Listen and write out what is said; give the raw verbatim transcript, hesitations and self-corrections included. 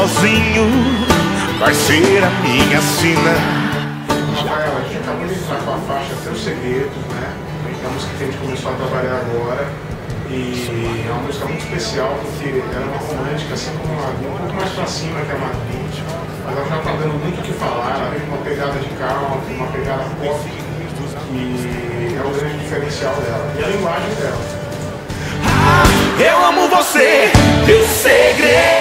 sozinho vai ser a minha sina. Rafael, a gente acabou de entrar com a faixa Teus Segredos, né? É uma música que a gente começou a trabalhar agora. E é uma música muito especial porque ela é uma romântica, assim como a Madrinha, um pouco mais pra cima que a Madrinha, mas ela já tá dando muito o que falar, ela tem uma pegada de country, uma pegada pop, que é o grande diferencial dela, e a linguagem dela. Eu amo você, Teus Segredos.